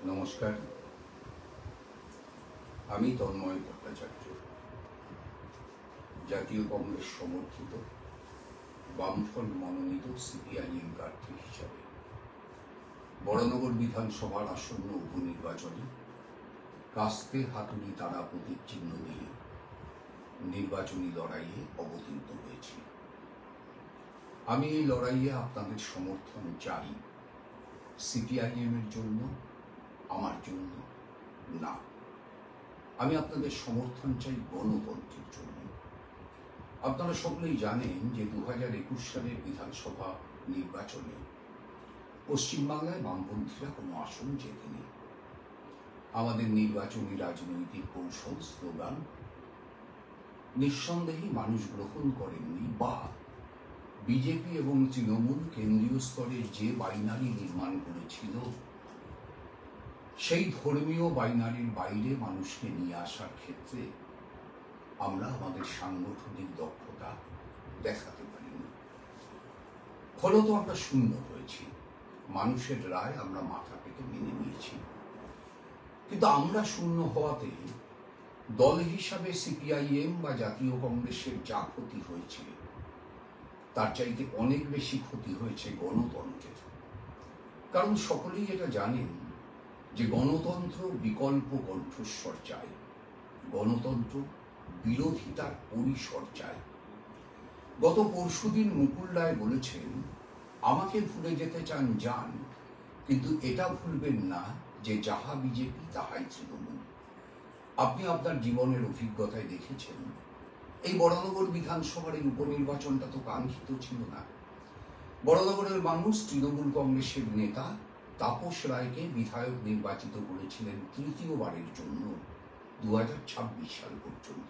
নমস্কার, আমি তন্ময় ভট্টাচার্য, জাতীয় কংগ্রেস সমর্থিত বামফ্রন্ট মনোনীত সিপিআইএম প্রার্থী হিসাবে বড়নগর বিধানসভার আসন্ন উপনির্বাচনে কাস্তে হাতুড়ি তারা প্রতীক চিহ্ন নিয়ে নির্বাচনী লড়াইয়ে অবতীর্ণ হয়েছি। আমি এই লড়াইয়ে আপনাদের সমর্থন চাই, সিপিআইএম এর জন্য, আমার জন্য না। আমি আপনাদের সমর্থন চাই গণতন্ত্রের জন্য। আপনারা সকলেই জানেন যে 2021 সালের বিধানসভা নির্বাচনে পশ্চিমবাংলায় বামপন্থীরা কোনো আসন জেতেনি। আমাদের নির্বাচনী রাজনৈতিক কৌশল, স্লোগান নিঃসন্দেহে মানুষ গ্রহণ করেননি, বা বিজেপি এবং তৃণমূল কেন্দ্রীয় স্তরে যে বাইনারি নির্মাণ করেছিল সেই ধর্মীয় বাইনারির বাইরে মানুষকে নিয়ে আসার ক্ষেত্রে আমরা আমাদের সাংগঠনিক দক্ষতা দেখাতে পারিনি। ফলত আমরা শূন্য হয়েছি। মানুষের রায় আমরা মাথা পেতে মেনে নিয়েছি। কিন্তু আমরা শূন্য হওয়াতে দল হিসাবে সিপিআইএম বা জাতীয় কংগ্রেসের যা ক্ষতি হয়েছে তার চাইতে অনেক বেশি ক্ষতি হয়েছে গণতন্ত্রের। কারণ সকলেই এটা জানেন যে গণতন্ত্র বিকল্প কণ্ঠস্বর চায়, গণতন্ত্র বিরোধিতার পরিসর চায়। গত পরশুদিন মুকুল রায় বলেছেন, আমাকে ভুলে যেতে চান যান, কিন্তু এটা ভুলবেন না যে যাহা বিজেপি তাহাই তৃণমূল। আপনি আপনার জীবনের অভিজ্ঞতায় দেখেছেন এই বড়নগর বিধানসভার এই উপনির্বাচনটা তো কাঙ্ক্ষিত ছিল না। বড়নগরের মানুষ তৃণমূল কংগ্রেসের নেতা তাপস রায়কে বিধায়ক নির্বাচিত করেছিলেন তৃতীয়বারের জন্য 2026 সাল পর্যন্ত।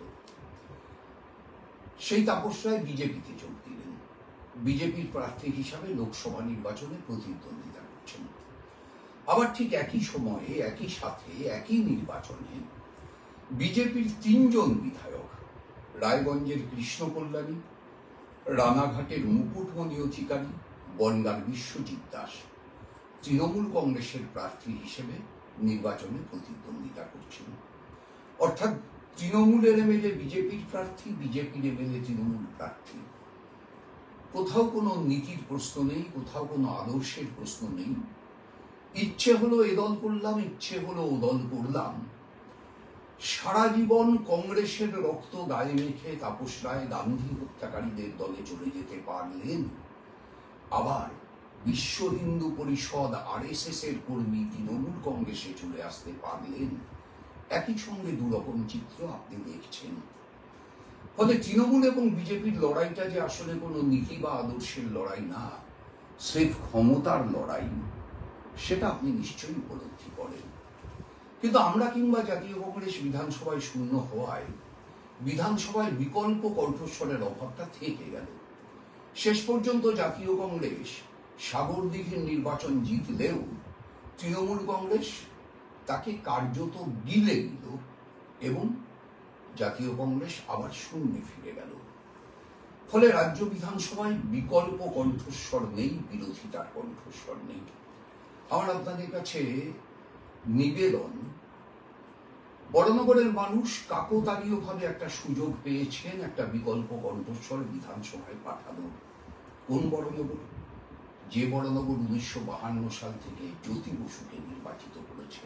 সেই তাপস রায় বিজেপিতে যোগ দিলেন, বিজেপির প্রার্থী হিসাবে লোকসভা নির্বাচনে প্রতিদ্বন্দ্বিতা করছেন। আবার ঠিক একই সময়ে, একই সাথে, একই নির্বাচনে বিজেপির 3 জন বিধায়ক, রায়গঞ্জের কৃষ্ণ কল্যাণী, রানাঘাটের মুকুটমণি অধিকারী, বনগাঁর বিশ্বজিৎ দাস তৃণমূল কংগ্রেসের প্রার্থী হিসেবে নির্বাচনে প্রতিদ্বন্দ্বিতা করছেন। অর্থাৎ তৃণমূলের এমএলএ বিজেপির প্রার্থী, বিজেপির এমএলএ তৃণমূল প্রার্থী। কোথাও কোনো নীতির প্রশ্ন নেই, কোথাও কোনো আদর্শের প্রশ্ন নেই। ইচ্ছে হলো এ দল করলাম, ইচ্ছে হলো ও দল করলাম। সারা জীবন কংগ্রেসের রক্ত গায়ে মেখে তাপস রায় গান্ধী হত্যাকারীদের দলে চলে যেতে পারলেন, আবার বিশ্ব হিন্দু পরিষদ RSS এর কর্মী তৃণমূল কংগ্রেসে চলে আসতে পারলেন। একই সঙ্গে দুরকম চিত্র আপনি দেখছেন। ফলে তৃণমূল এবং বিজেপির লড়াইটা যে আসলে কোনো নীতি বা আদর্শের লড়াই না, স্রেফ ক্ষমতার লড়াই, সেটা আপনি নিশ্চয়ই উপলব্ধি করেন। কিন্তু আমরা কিংবা জাতীয় কংগ্রেস বিধানসভায় শূন্য হওয়ায় বিধানসভায় বিকল্প কণ্ঠস্বরের অভাবটা থেকে গেল। শেষ পর্যন্ত জাতীয় কংগ্রেস সাগরদিঘির নির্বাচন জিতলেও তৃণমূল কংগ্রেস তাকে কার্যত গিলে দিল এবং জাতীয় কংগ্রেস আবার শূন্যে ফিরে গেল। ফলে রাজ্য বিধানসভায় বিকল্প কণ্ঠস্বর নেই, বিরোধিতার কণ্ঠস্বর নেই। আমার আপনাদের কাছে নিবেদন, বড়নগরের মানুষ কাকতালীয়ভাবে একটা সুযোগ পেয়েছেন একটা বিকল্প কণ্ঠস্বর বিধানসভায় পাঠানোর। কোন বড়নগর? যে বড়নগর 1952 সাল থেকে জ্যোতি বসুকে নির্বাচিত করেছে।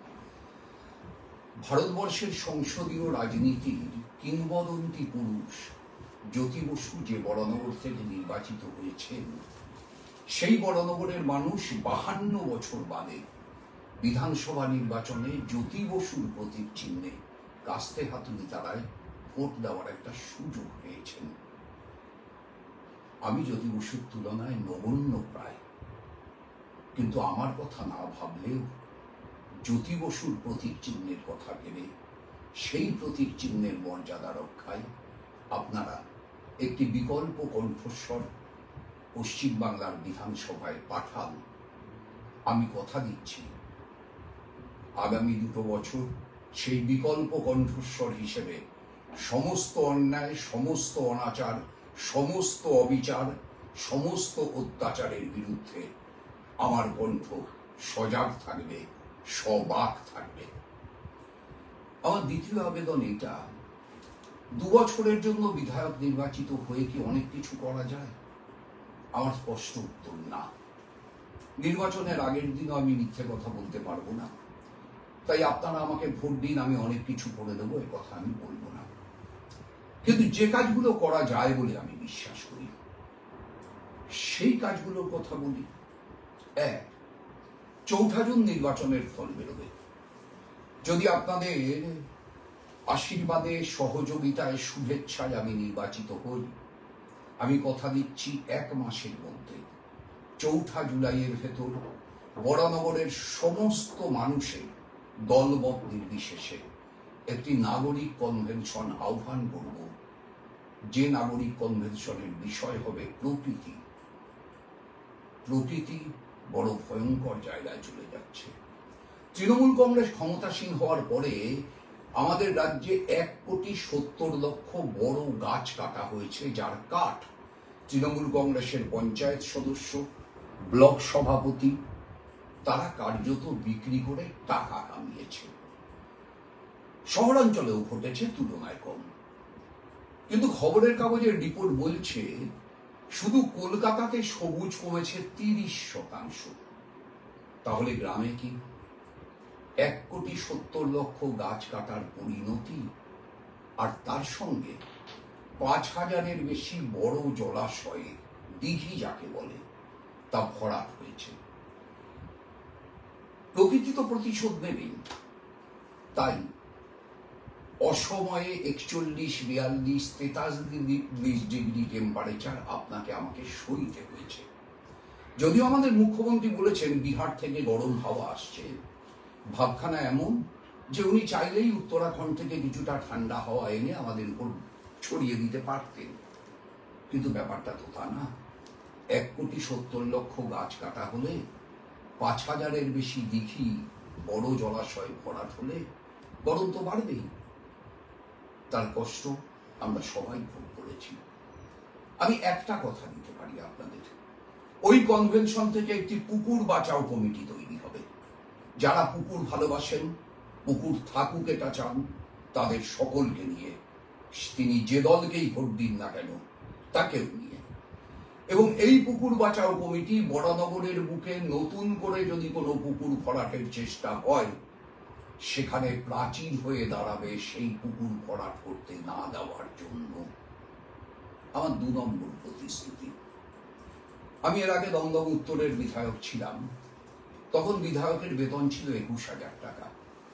ভারতবর্ষের সংসদীয় রাজনীতির কিংবদন্তি পুরুষ জ্যোতি বসু যে বড়নগর থেকে নির্বাচিত হয়েছেন, সেই বড়নগরের মানুষ 52 বছর বাদে বিধানসভা নির্বাচনে জ্যোতি বসুর প্রতীক চিহ্নে কাস্তে হাতুড়ি তারায় ভোট দেওয়ার একটা সুযোগ পেয়েছেন। আমি জ্যোতি বসুর তুলনায় নগণ্য প্রায়, কিন্তু আমার কথা না ভাবলেও জ্যোতি বসুর প্রতীক চিহ্নের কথা ভেবে সেই প্রতীক চিহ্নের মর্যাদা রক্ষায় আপনারা একটি বিকল্প কণ্ঠস্বর পশ্চিমবাংলার বিধানসভায় পাঠান। আমি কথা দিচ্ছি, আগামী 2 বছর সেই বিকল্প কণ্ঠস্বর হিসেবে সমস্ত অন্যায়, সমস্ত অনাচার, সমস্ত অবিচার, সমস্ত অত্যাচারের বিরুদ্ধে আমার কণ্ঠ সজাগ থাকবে, সবাক থাকবে। আমার দ্বিতীয় আবেদন এটা, 2 বছরের জন্য বিধায়ক নির্বাচিত হয়ে কি অনেক কিছু করা যায়? আমার স্পষ্ট উত্তর না। নির্বাচনের আগের দিনও আমি মিথ্যে কথা বলতে পারবো না, তাই আপনারা আমাকে ভোট দিন, আমি অনেক কিছু করে দেবো, এ কথা আমি বলবো না। কিন্তু যে কাজগুলো করা যায় বলে আমি বিশ্বাস করি, সেই কাজগুলোর কথা বলি। 1, 4 জুন নির্বাচনের ফল বেরোবে। যদি আপনাদের আশীর্বাদে, সহযোগিতায়, শুভেচ্ছায় আমি নির্বাচিত হই, আমি কথা দিচ্ছি 1 মাসের মধ্যে 4 জুলাইয়ের ভেতর বরানগরের সমস্ত মানুষের দলমত নির্বিশেষে একটি নাগরিক কনভেনশন আহ্বান করব, যে নাগরিক কনভেনশনের বিষয় হবে প্রকৃতি। প্রকৃতি বড় ভয়ঙ্কর জায়গায় চলে যাচ্ছে। তৃণমূল কংগ্রেস ক্ষমতাসীন হওয়ার পরে আমাদের রাজ্যে 1,70,00,000 বড় গাছ কাটা হয়েছে, যার কাঠ তৃণমূল কংগ্রেসের পঞ্চায়েত সদস্য, ব্লক সভাপতি তারা কার্যত বিক্রি করে টাকা কামিয়েছে। শহরাঞ্চলেও ঘটেছে তুলনায় কম, কিন্তু খবরের কাগজের রিপোর্ট বলছে শুধু কলকাতাতে সবুজ কমেছে 30%। তাহলে গ্রামে কি? 1,70,00,000 গাছ কাটার পরিণতি, আর তার সঙ্গে 5,000-এর বেশি বড় জলাশয়ে, দিঘি যাকে বলে, তা ভরাট হয়েছে। প্রকৃতি তো প্রতিশোধ নেবেই, তাই অসময়ে 41, 42, 43 ডিগ্রি টেম্পারেচার আপনাকে আমাকে সইতে হয়েছে। যদিও আমাদের মুখ্যমন্ত্রী বলেছেন বিহার থেকে গরম হাওয়া আসছে, ভাবখানা এমন যে উনি চাইলেই উত্তরাখণ্ড থেকে কিছুটা ঠান্ডা হাওয়া এনে আমাদের উপর ছড়িয়ে দিতে পারতেন, কিন্তু ব্যাপারটা তো তা না। 1,70,00,000 গাছ কাটা হলে, 5,000-এর বেশি দিঘি, বড় জলাশয় ভরাট হলে গরম তো বাড়বেই। তার কষ্ট আমরা সবাই ভোগ করেছি। আমি একটা কথা দিতে পারি আপনাদের, ওই কনভেনশন থেকে একটি পুকুর বাঁচাও কমিটি তৈরি হবে। যারা পুকুর ভালোবাসেন, পুকুর থাকুক এটা চান, তাদের সকলকে নিয়ে, তিনি যে দলকেই ভোট দিন না কেন তাকেও নিয়ে। এবং এই পুকুর বাঁচাও কমিটি বরানগরের বুকে নতুন করে যদি কোনো পুকুর ভরাটের চেষ্টা হয়, সেখানে প্রাচীর হয়ে দাঁড়াবে সেই পুকুর ভরাট করতে না দেওয়ার জন্য। আমার 2 নম্বর প্রতিশ্রুতি, আমি এর আগে দমদম উত্তরের বিধায়ক ছিলাম, তখন বিধায়কের বেতন ছিল 21,000 টাকা।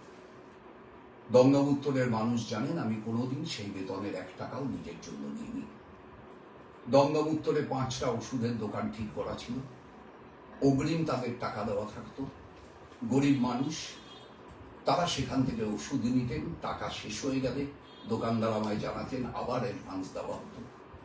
দমদম উত্তরের মানুষ জানেন আমি কোনোদিন সেই বেতনের 1 টাকাও নিজের জন্য নিইনি। দমদম উত্তরে 5টা ওষুধের দোকান ঠিক করা ছিল, অগ্রিম তাদের টাকা দেওয়া থাকতো। গরিব মানুষ তারা সেখান থেকে ওষুধ নিতেন, টাকা শেষ হয়ে গেলে দোকানদার আমায় জানাতেন, আবার অ্যাডভান্স দেওয়া হতো।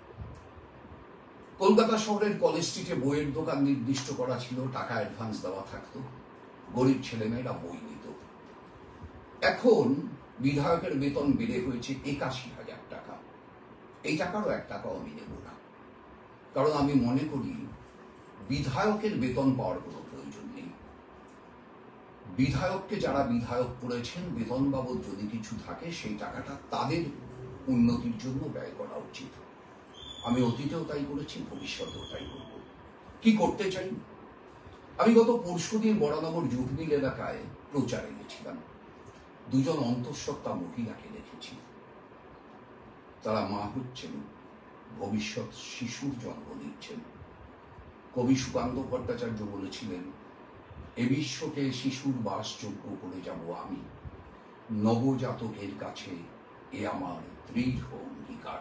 কলকাতা শহরের কলেজ স্ট্রিটে বইয়ের দোকান নির্দিষ্ট করা ছিল, টাকা অ্যাডভান্স দেওয়া থাকতো, গরিব ছেলেমেয়েরা বই নিত। এখন বিধায়কের বেতন বেড়ে হয়েছে 81,000 টাকা। এই টাকারও 1 টাকাও আমি নেব না, কারণ আমি মনে করি বিধায়কের বেতন পাওয়ার কোনো প্রয়োজন নেই। বিধায়ককে যারা বিধায়ক করেছেন, বেতন বাবদ যদি কিছু থাকে সেই টাকাটা তাদের উন্নতির জন্য ব্যয় করা উচিত। আমি অতীতেও তাই করেছি, ভবিষ্যতেও তাই করব। কি করতে চাই? আমি গত পরশুদিন বরানগর জুবমিল এলাকায় প্রচারে গেছিলাম। 2 জন অন্তঃসত্ত্বা মহিলাকে দেখেছি। তারা মা হচ্ছেন, ভবিষ্যৎ শিশুর জন্ম দিচ্ছেন। কবি সুকান্ত ভট্টাচার্য বলেছিলেন, এ বিশ্বকে শিশুর বাসযোগ্য করে যাব আমি, নবজাতকের কাছে এ আমার দৃঢ় অঙ্গীকার।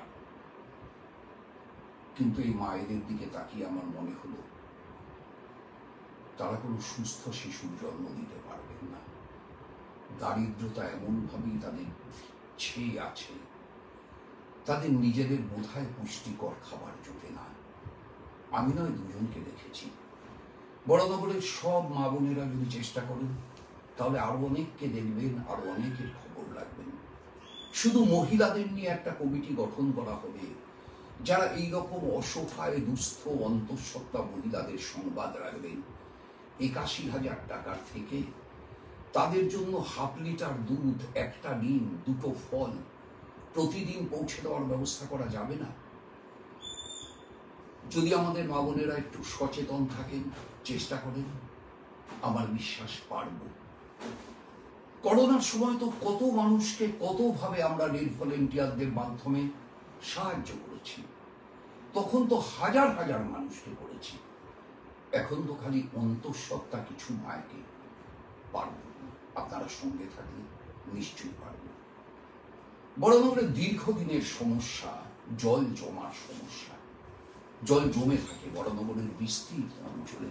কিন্তু এই মায়েদের দিকে তাকিয়ে আমার মনে হলো তারা কোনো সুস্থ শিশুর জন্ম দিতে পারবেন না। দারিদ্রতা এমনভাবেই তাদের ছেয়ে আছে, তাদের নিজেদের বোধহয় পুষ্টিকর খাবার জোটে না। আমি নয়, 2 জনকে দেখেছি। বরানগরের সব মা বোনেরা যদি চেষ্টা করেন, তাহলে আরো অনেককে দেখবেন, আরো অনেকের খবর রাখবেন। শুধু মহিলাদের নিয়ে একটা কমিটি গঠন করা হবে, যারা এইরকম অসহায় দুস্থ অন্তঃসত্ত্বা মহিলাদের সংবাদ রাখবেন। 81,000 টাকার থেকে তাদের জন্য হাফ লিটার দুধ, একটা ডিম, দুটো ফল প্রতিদিন পৌঁছে দেওয়ার ব্যবস্থা করা যাবে না? যদি আমাদের মা বোনেরা একটু সচেতন থাকেন, চেষ্টা করেন, আমার বিশ্বাস পারব। করোনার সময় তো কত মানুষকে কতভাবে আমরা রেড ভলেন্টিয়ারদের মাধ্যমে সাহায্য করেছি। তখন তো হাজার হাজার মানুষকে করেছি। এখন তো খালি অন্তঃসত্ত্বা কিছু মায়েকে পারব। আপনারা সঙ্গে থাকলে নিশ্চয়ই পারব। বড়নগরের দীর্ঘদিনের সমস্যা জল জমার সমস্যা। জল জমে থাকে বড়নগরের বিস্তৃত অঞ্চলে।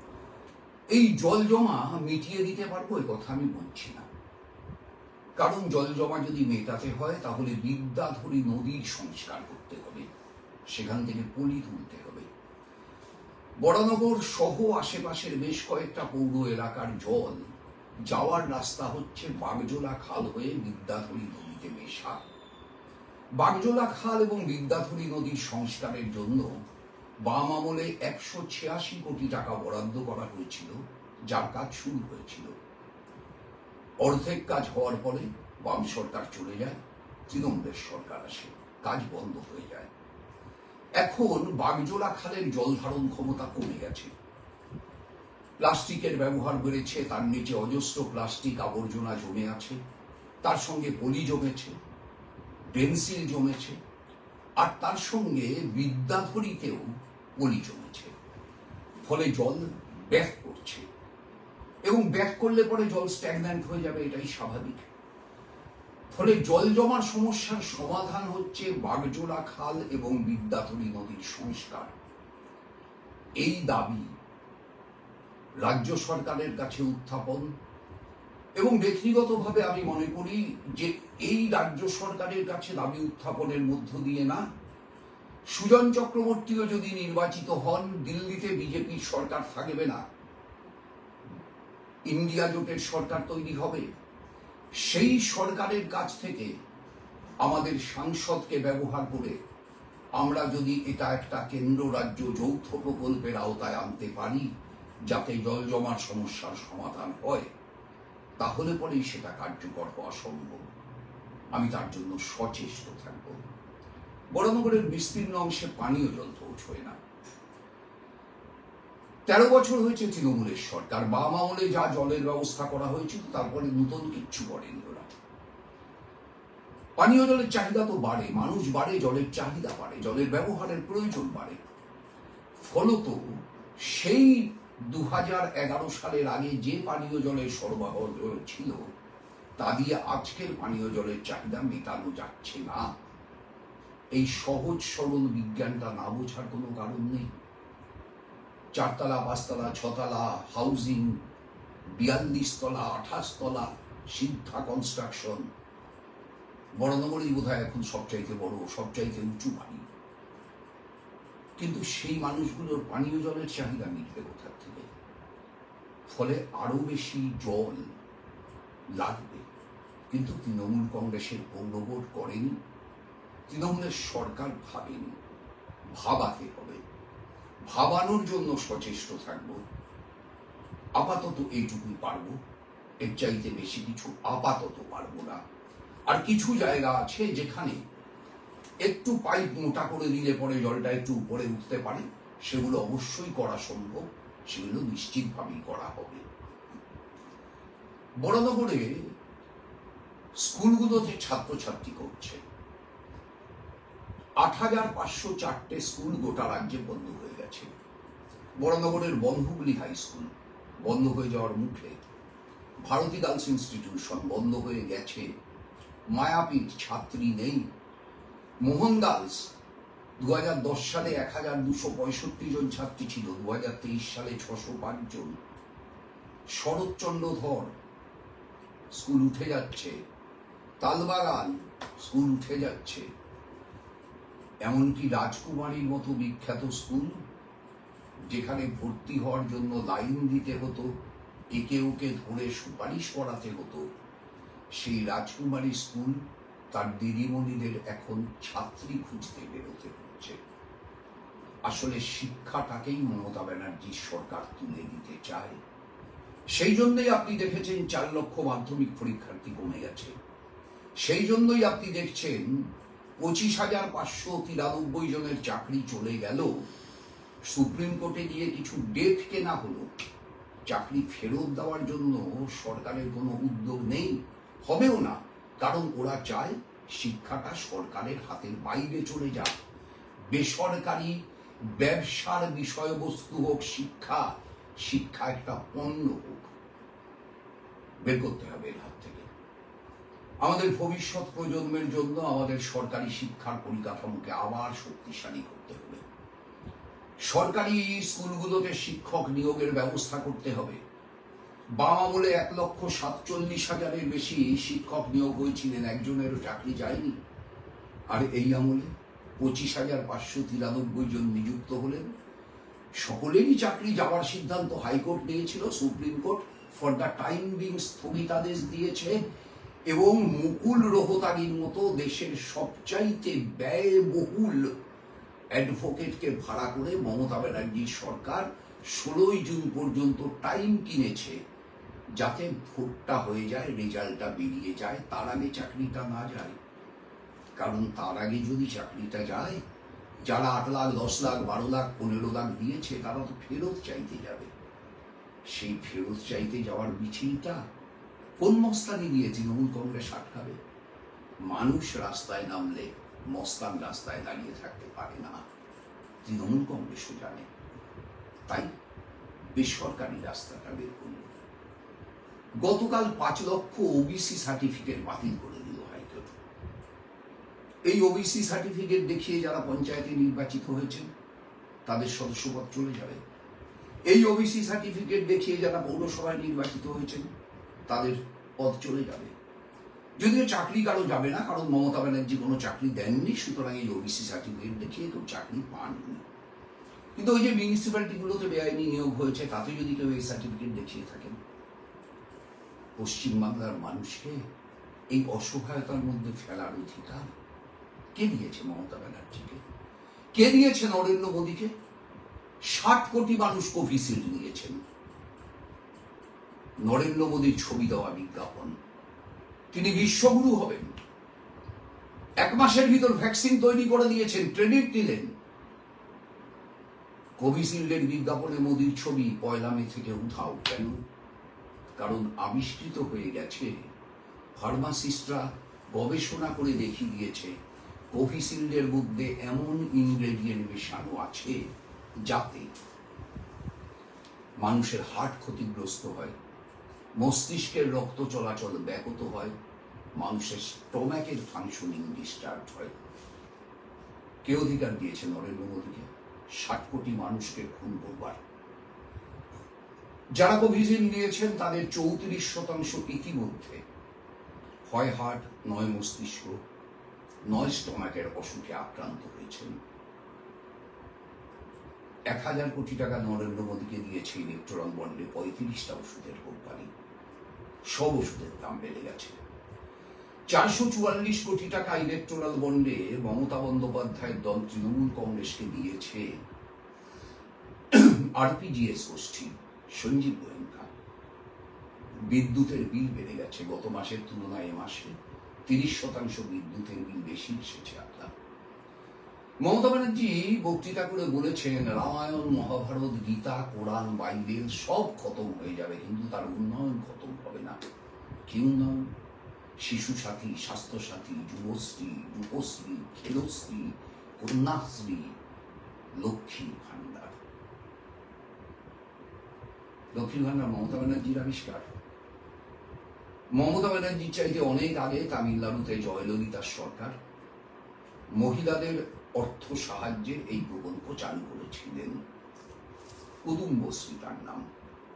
এই জল জমা মিটিয়ে দিতে পারবো এ কথা আমি বলছি না, কারণ জল জমা যদি মেটাতে হয় তাহলে বিদ্যাধরী নদীর সংস্কার করতে হবে, সেখান থেকে পলি তুলতে হবে। বড়নগর সহ আশেপাশের বেশ কয়েকটা পৌর এলাকার জল যাওয়ার রাস্তা হচ্ছে বাগজোলা খাল হয়ে বিদ্যাধরী নদীতে মেশা। বাগজোলা খাল এবং বিদ্যাধরী নদীর সংস্কারের জন্য বাম আমলে 186 কোটি টাকা বরাদ্দ করা হয়েছিল, যার কাজ শুরু হয়েছিল। অর্ধেক কাজ হওয়ার পরে বাম সরকার চলে যায়, তৃণমূলের সরকার আসে, কাজ বন্ধ হয়ে যায়। এখন বাগজোলা খালের জল ধারণ ক্ষমতা কমে গেছে। প্লাস্টিকের ব্যবহার বেড়েছে, তার নিচে অজস্র প্লাস্টিক আবর্জনা জমে আছে, তার সঙ্গে পলি জমেছে, পেন্সিল জমেছে, আর তার সঙ্গে বিদ্যাধরীতেও পলি জমেছে। ফলে জল ব্যাক করছে, এবং ব্যাক করলে পরে জল স্ট্যাগন্যান্ট হয়ে যাবে, এটাই স্বাভাবিক। ফলে জল জমার সমস্যার সমাধান হচ্ছে বাগজোলা খাল এবং বিদ্যাধরী নদীর সংস্কার। এই দাবি রাজ্য সরকারের কাছে উত্থাপন, এবং ব্যক্তিগতভাবে আমি মনে করি যে এই রাজ্য সরকারের কাছে দাবি উত্থাপনের মধ্য দিয়ে না, সুজন চক্রবর্তীও যদি নির্বাচিত হন, দিল্লিতে বিজেপির সরকার থাকবে না, ইন্ডিয়া জোটের সরকার তৈরি হবে। সেই সরকারের কাছ থেকে আমাদের সাংসদকে ব্যবহার করে আমরা যদি এটা একটা কেন্দ্র রাজ্য যৌথ প্রকল্পের আওতায় আনতে পারি, যাতে জল জমার সমস্যার সমাধান হয়, তাহলে পরেই সেটা কার্যকর হওয়া সম্ভব। আমি তার জন্য সচেষ্ট থাকব। বড়নগরের বিস্তীর্ণ অংশে পানীয় জল পৌঁছয় না। 13 বছর হয়েছে তৃণমূলের সরকার, বাম আমলে যা জলের ব্যবস্থা করা হয়েছিল তারপরে নতুন কিচ্ছু করেনি ওরা। পানীয় জলের চাহিদা তো বাড়ে, মানুষ বাড়ে, জলের চাহিদা বাড়ে, জলের ব্যবহারের প্রয়োজন বাড়ে। ফলত সেই 2011 সালের আগে যে পানীয় জলের সরবরাহ ছিল তা দিয়ে আজকের পানীয় জলের চাহিদা মেটানো যাচ্ছে না। এই সহজ সরল বিজ্ঞানটা না বোঝার কোনো কারণ নেই। 4 তলা, 5 তলা, 6 তলা হাউজিং, 42 তলা, 28 তলা সিদ্ধা কনস্ট্রাকশন। বড়নগরই বোধহয় এখন সবচাইতে বড়, সবচাইতে উঁচু বাড়ি। কিন্তু সেই মানুষগুলোর পানীয় জলের চাহিদা মিটবে কোথা থেকে? ফলে আরো বেশি জল লাগবে। কিন্তু তৃণমূল কংগ্রেসের পৌরবোর্ড করেনি, তৃণমূলের সরকার ভাবেনি। ভাবাতে হবে, ভাবানোর জন্য সচেষ্ট থাকব। আপাতত এইটুকুই পারবো, এর চাইতে বেশি কিছু আপাতত পারবো না। আর কিছু জায়গা আছে যেখানে একটু পাইপ মোটা করে দিলে পরে জলটা একটু উপরে উঠতে পারে, সেগুলো অবশ্যই করা সম্ভব, সেগুলো নিশ্চিতভাবেই করা হবে। বড়নগরে স্কুলগুলোতে ছাত্রছাত্রী করছে। 8504টে স্কুল গোটা রাজ্যে বন্ধ হয়ে গেছে। বড়নগরের বন্ধুগুলি হাই স্কুল বন্ধ হয়ে যাওয়ার মুখে, ভারতী গার্লস ইনস্টিটিউশন বন্ধ হয়ে গেছে, মায়াপীঠ ছাত্রী নেই, মোহনদাস 2010 সালে 1265 জন ছাত্রী ছিল, 2023 সালে 605 জন। শরৎচন্দ্রধর স্কুল উঠে যাচ্ছে, তালবাগান স্কুল উঠে যাচ্ছে, এমনকি রাজকুমারীর মতো বিখ্যাত স্কুল যেখানে ভর্তি হওয়ার জন্য লাইন দিতে হতো, একে ওকে ধরে সুপারিশ করাতে হতো, সেই রাজকুমারী স্কুল তার দিদিমণিদের এখন ছাত্রী খুঁজতে বেরোতে হচ্ছে। আসলে শিক্ষাটাকেই মমতা ব্যানার্জির সরকার তুলে দিতে চায়। সেই জন্যই আপনি দেখেছেন 4 লক্ষ মাধ্যমিক পরীক্ষার্থী কমে গেছে। সেই জন্যই আপনি দেখছেন 25,593 জনের চাকরি চলে গেল। সুপ্রিম কোর্টে গিয়ে কিছু ডেট কেনা হলো, চাকরি ফেরত দেওয়ার জন্য সরকারের কোনো উদ্যোগ নেই, হবেও না। কারণ ওরা চায় শিক্ষাটা সরকারের হাতের বাইরে চলে যাক, বেসরকারি ব্যবসার বিষয়বস্তু হোক শিক্ষা, শিক্ষা একটা পণ্য হোক, বের করতে হবে এর হাত থেকে। আমাদের ভবিষ্যৎ প্রজন্মের জন্য আমাদের সরকারি শিক্ষার পরিকাঠামোকে আবার শক্তিশালী করতে হবে। সরকারি স্কুলগুলোতে শিক্ষক নিয়োগের ব্যবস্থা করতে হবে। বাম আমলে 1,47,000-এর বেশি শিক্ষক নিয়োগ হয়েছিলেন, একজনেরও চাকরি যায়নি। আর এই আমলে 25,593 জন নিযুক্ত হলেন, সকলেরই চাকরি যাওয়ার সিদ্ধান্ত হাইকোর্ট নিয়েছিল। Supreme court for the time being স্থগিতাদেশ দিয়েছে এবং মুকুল রোহতাগির মতো দেশের সবচাইতে ব্যয়বহুল অ্যাডভোকেটকে ভাড়া করে মমতা ব্যানার্জির সরকার 16 জুন পর্যন্ত টাইম কিনেছে, যাতে ভোটটা হয়ে যায়, রেজাল্টটা বেরিয়ে যায়, তার আগে চাকরিটা না যায়। কারণ তার আগে যদি চাকরিটা যায়, যারা 8 লাখ 10 লাখ 12 লাখ 15 লাখ দিয়েছে তারা তো ফেরত চাইতে যাবে। সেই ফেরত চাইতে যাওয়ার মিছিলটা কোন মস্তানি দিয়ে তৃণমূল কংগ্রেস আটকাবে? মানুষ রাস্তায় নামলে মস্তান রাস্তায় দাঁড়িয়ে থাকতে পারে না, তৃণমূল কংগ্রেসও জানে। তাই বেসরকারি রাস্তাটা বের করল। গতকাল 5 লক্ষ ওবিসি সার্টিফিকেট বাতিল করে দিল হাইকোর্ট। এই ওবিসি সার্টিফিকেট দেখিয়ে যারা পঞ্চায়েতে নির্বাচিত হয়েছেন তাদের সদস্যপদ চলে যাবে। এই ওবিসি সার্টিফিকেট দেখিয়ে যারা পৌরসভায় নির্বাচিত হয়েছেন তাদের পদ চলে যাবে। যদিও চাকরি কারো যাবে না, কারণ মমতা ব্যানার্জি কোনো চাকরি দেননি, সুতরাং এই ওবিসি সার্টিফিকেট দেখিয়ে কেউ চাকরি পাননি। কিন্তু ওই যে মিউনিসিপ্যালিটিগুলোতে বেআইনি নিয়োগ হয়েছে, তাতে যদি কেউ এই সার্টিফিকেট দেখিয়ে থাকেন, পশ্চিমবাংলার মানুষকে এই অসহায়তার মধ্যে ফেলার অধিকার কে দিয়েছে? মমতা ব্যানার্জিকে। কে দিয়েছে? নরেন্দ্র মোদীকে। 60 কোটি মানুষ কোভিশিল্ড নিয়েছেন। নরেন্দ্র মোদীর ছবি দেওয়া বিজ্ঞাপন, তিনি বিশ্বগুরু হবেন। 1 মাসের ভিতর ভ্যাকসিন তৈরি করে দিয়েছেন, ক্রেডিট নিলেন। কোভিশিল্ডের বিজ্ঞাপনে মোদীর ছবি 1 মে থেকে উঠাও। কেন? কারণ আবিষ্কৃত হয়ে গেছে, ফার্মাসিস্টরা গবেষণা করে দেখিয়ে দিয়েছে কোভিশিল্ডের মধ্যে এমন ইনগ্রেডিয়েন্ট মেশানো আছে যাতে মানুষের হার্ট ক্ষতিগ্রস্ত হয়, মস্তিষ্কের রক্ত চলাচল ব্যাহত হয়, মানুষের স্টোম্যাকের ফাংশনিং ডিস্টার্ব হয়। কে অধিকার দিয়েছে নরেন্দ্র মোদীকে 60 কোটি মানুষকে খুন করবার? যারা কোভিশিল্ড নিয়েছেন তাদের 34% ইতিমধ্যে হয় হার্ট, নয় মস্তিষ্ক, নয় স্টোম্যাকের অসুখে আক্রান্ত হয়েছেন। 1000 কোটি টাকা নরেন্দ্র মোদীকে দিয়েছে ইলেকট্রাল বন্ডে 35টা ওষুধের কোম্পানি। সব ওষুধের দাম বেড়ে গেছে। 444 কোটি টাকা ইলেকট্রাল বন্ডে মমতা বন্দ্যোপাধ্যায়ের দল তৃণমূল কংগ্রেসকে দিয়েছে আরপিজিএস গোষ্ঠী, সঞ্জীব গোয়েঙ্কা। বিদ্যুতের বিল বেড়ে গেছে, গত মাসের তুলনায় এ মাসে 30% বিদ্যুতের বিল বেশি এসেছে আপনার। মমতা ব্যানার্জি বক্তৃতা করে বলেছেন রামায়ণ, মহাভারত, গীতা, কোরআন, বাইবেল সব খতম হয়ে যাবে, কিন্তু তার উন্নয়ন খতম হবে না। কি উন্নয়ন? শিশু সাথী, স্বাস্থ্য সাথী, যুবশ্রী, রূপশ্রী, খেলশ্রী, কন্যাশ্রী, লক্ষ্মী ভান্ডার। লক্ষ্মী ভান্ডার মমতা ব্যানার্জির আবিষ্কার। মমতা ব্যানার্জির চাইতে অনেক আগে তামিলনাড়ুতে জয়ললিতার সরকার মহিলাদের অর্থ সাহায্যের এই প্রকল্প চালু করেছিলেন। কুটুম্বশ্রী তার নাম।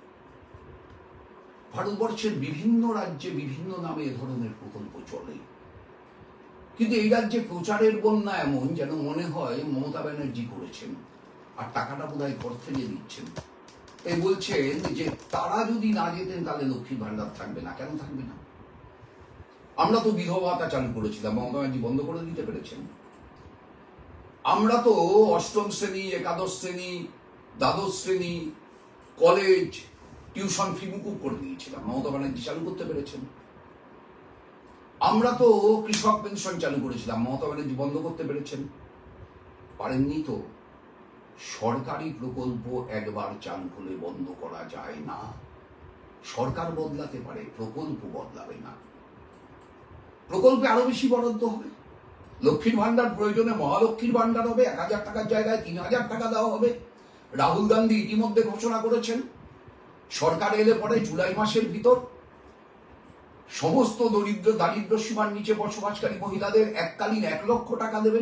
ভারতবর্ষের বিভিন্ন রাজ্যে বিভিন্ন নামে এ ধরনের প্রকল্প চলে, কিন্তু এই রাজ্যে প্রচারের বন্যা এমন যেন মনে হয় মমতা ব্যানার্জি করেছেন, আর টাকাটা বোধহয় ঘর থেকে দিচ্ছেন। তাই বলছেন যে তারা যদি না যেতেন তাহলে লক্ষ্মী ভান্ডার থাকবে না। কেন থাকবে না? আমরা তো বিধবা ভাতা চালু করেছিলাম, মমতা ব্যানার্জি বন্ধ করে দিতে পেরেছেন। আমরা তো 8ম শ্রেণী, 11 শ্রেণী, দ্বাদশ শ্রেণী, কলেজ, টিউশন ফি মুকুব করে দিয়েছিলাম, মমতা ব্যানার্জি চালু করতে পেরেছেন। আমরা তো কৃষক পেনশন চালু করেছিলাম, মমতা ব্যানার্জি বন্ধ করতে পেরেছেন। পারেননি তো। সরকারি প্রকল্প একবার চালু হলে বন্ধ করা যায় না। সরকার বদলাতে পারে, প্রকল্প বদলাবে না। প্রকল্পে আরো বেশি বরাদ্দ হবে। লক্ষ্মীর ভান্ডার প্রয়োজনে মহালক্ষ্মীর ভান্ডার হবে, 1000 টাকার জায়গায় 3000 টাকা দেওয়া হবে। রাহুল গান্ধী ইতিমধ্যে ঘোষণা করেছেন সরকার এলে পরে জুলাই মাসের ভিতর সমস্ত দারিদ্র সীমার নিচে বসবাসকারী মহিলাদের এককালীন 1 লক্ষ টাকা দেবেন।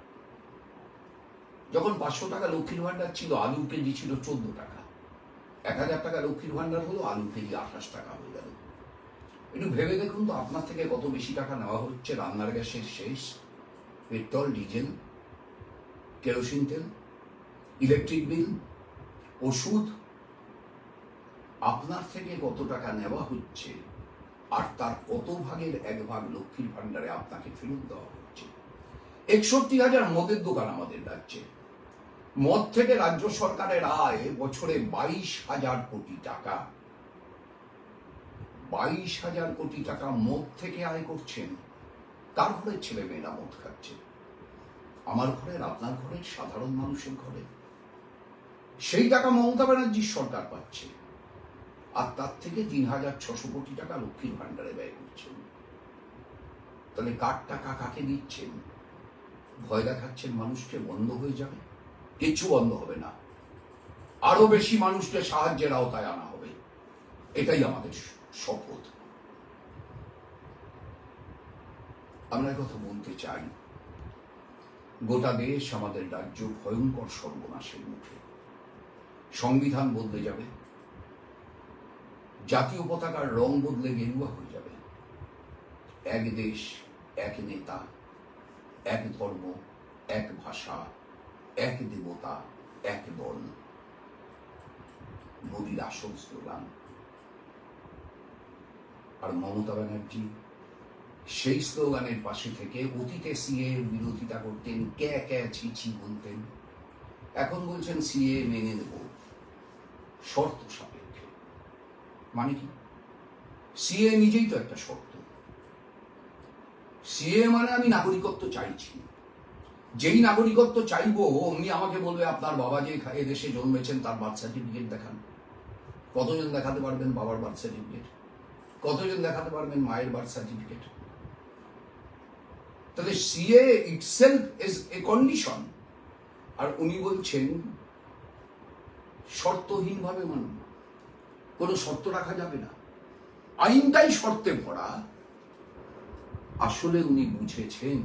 যখন 500 টাকা লক্ষ্মীর ভান্ডার ছিল, আলু কেজি ছিল 14 টাকা। 1000 টাকা লক্ষ্মীর ভান্ডার হলো, আলু কেজি 28 টাকা হয়ে গেল। একটু ভেবে দেখুন তো আপনার থেকে কত বেশি টাকা নেওয়া হচ্ছে। রান্নার গ্যাসের শেষ, পেট্রোল, ডিজেল, কেরোসিন তেল, ইলেকট্রিক বিল, ওষুধ, আপনার থেকে কত টাকা নেওয়া হচ্ছে, আর তার কত ভাগের 1 ভাগ লক্ষ্মীর ভান্ডারে আপনাকে ফেরত দেওয়া হচ্ছে। 61,000 মদের দোকান আমাদের রাজ্যে। মদ থেকে রাজ্য সরকারের আয় বছরে 22,000 কোটি টাকা। 22,000 কোটি টাকা মদ থেকে আয় করছেন। কার ঘরের ছেলে মেয়েরা মদ খাচ্ছে? আমার ঘরের, আপনার ঘরের, সাধারণ মানুষের ঘরে। সেই টাকা মমতা ব্যানার্জির সরকার পাচ্ছে, আর তার থেকে 3,600 কোটি টাকা লক্ষ্মীর ভান্ডারে ব্যয় করছেন। তাহলে কার টাকা কাকে দিচ্ছেন? ভয় দেখাচ্ছেন মানুষকে বন্ধ হয়ে যাবে। কিচ্ছু বন্ধ হবে না, আরো বেশি মানুষকে সাহায্যের আওতায় আনা হবে। এটাই আমাদের শপথ। আমরা কথা বলতে চাই, গোটা দেশ, আমাদের রাজ্য ভয়ঙ্কর সর্বনাশের মুখে। সংবিধান বদলে যাবে, জাতীয় পতাকার রং বদলে গেরুয়া হয়ে যাবে। এক দেশ, এক নেতা, এক ধর্ম, এক ভাষা, এক দেবতা, এক দল, মোদির আসল স্লোগান। আর মমতা ব্যানার্জি সেই স্লোগানের পাশে থেকে অতীতে সিএ বিরোধিতা করতেন, ক্যা ছি বলতেন। এখন বলছেন সিএ মেনে নেব শর্ত সাপেক্ষে। মানে কি? সিএ নিজেই তো একটা শর্ত। সিএ মানে আমি নাগরিকত্ব চাইছি। যেই নাগরিকত্ব চাইবো উনি আমাকে বলবে আপনার বাবা যে এদেশে জন্মেছেন তার বার্থ সার্টিফিকেট দেখান। কতজন দেখাতে পারবেন বাবার বার্থ সার্টিফিকেট? কতজন দেখাতে পারবেন মায়ের বার্থ সার্টিফিকেট? তাহলে CA itself is a condition. আর উনি বলছেন শর্তহীনভাবে মানুন, কোনো শর্ত রাখা যাবে না, আইনটাই শর্তে ভরা। আসলে উনি বুঝেছেন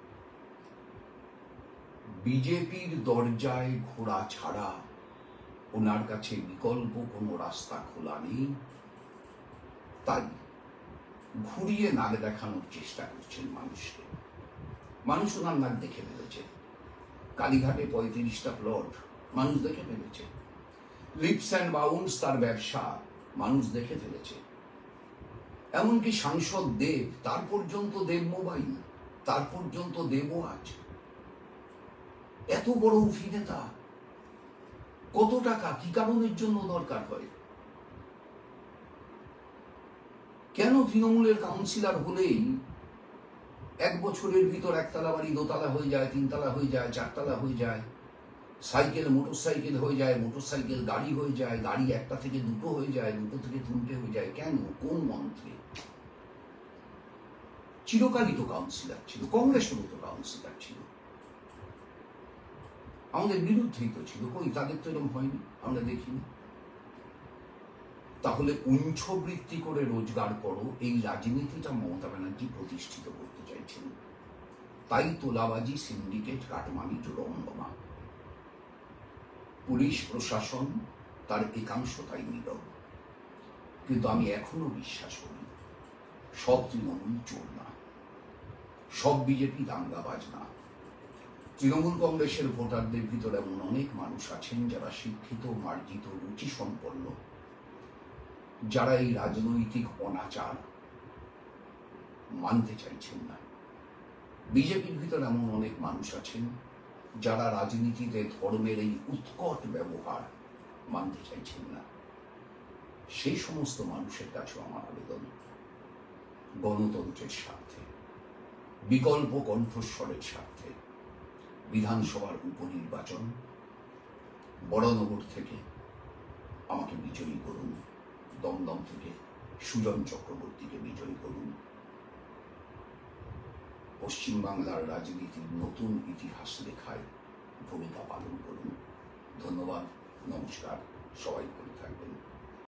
বিজেপির দরজায় ঘোড়া ছাড়া ওনার কাছে বিকল্প কোনো রাস্তা খোলা নেই। তাই ঘুরিয়ে নাক দেখানোর চেষ্টা করছেন মানুষকে। মানুষ ওনার নাক দেখে ফেলেছে। কালীঘাটে 35টা প্লট মানুষ দেখে ফেলেছে। লিপস অ্যান্ড বাউন্স তার ব্যবসা মানুষ দেখে ফেলেছে। এমনকি সাংসদ দেব, তার পর্যন্ত দেব মোবাইল, তার পর্যন্ত দেব আজ। এত বড় অভিনেতা, কত টাকা কি কারণের জন্য দরকার হয়? কেন তৃণমূলের কাউন্সিলর হলেই 1 বছরের ভিতর 1 তলা বাড়ি 2 তলা হয়ে যায়, 3 তলা হয়ে যায়, 4 তলা হয়ে যায়, সাইকেল মোটরসাইকেল হয়ে যায়, মোটরসাইকেল গাড়ি হয়ে যায়, গাড়ি 1টা থেকে 2টো হয়ে যায়, 2টো থেকে 3টে হয়ে যায়? কেন? কোন মন্ত্রী? চিরকালই তো কাউন্সিলর ছিল, কংগ্রেসেরও তো কাউন্সিলর ছিল, আমাদের বিরুদ্ধেই তো ছিল। কই তাদের তো এরকম হয়নি, আমরা দেখিনি। তাহলে উঞ্ছবৃত্তি করে রোজগার করো, এই রাজনীতিটা মমতা ব্যানার্জি প্রতিষ্ঠিত করতে চাইছেন। তাই তোলাবাজি, সিন্ডিকেট, কাটমানি, রমরমা। পুলিশ প্রশাসন তার একাংশ তাই নীরব। কিন্তু আমি এখনো বিশ্বাস করি সব তৃণমূল চোর না, সব বিজেপি দাঙ্গাবাজ না। তৃণমূল কংগ্রেসের ভোটারদের ভিতরে এমন অনেক মানুষ আছেন যারা শিক্ষিত, মার্জিত, রুচি সম্পন্ন, যারা এই রাজনৈতিক অনাচার মানতে চাইছেন না। বিজেপির ভিতরে এমন অনেক মানুষ আছেন যারা রাজনীতিতে ধর্মের এই উৎকট ব্যবহার মানতে চাইছেন না। সেই সমস্ত মানুষের কাছেও আমার আবেদন, গণতন্ত্রের স্বার্থে, বিকল্প কণ্ঠস্বরের স্বার্থে বিধানসভার উপনির্বাচন বড়নগর থেকে আমাকে বিজয়ী করুন, দমদম থেকে সুজন চক্রবর্তীকে বিজয়ী করুন। পশ্চিমবাংলার রাজনীতির নতুন ইতিহাস লেখায় ভূমিকা পালন করুন। ধন্যবাদ, নমস্কার, সবাই ভালো থাকবেন।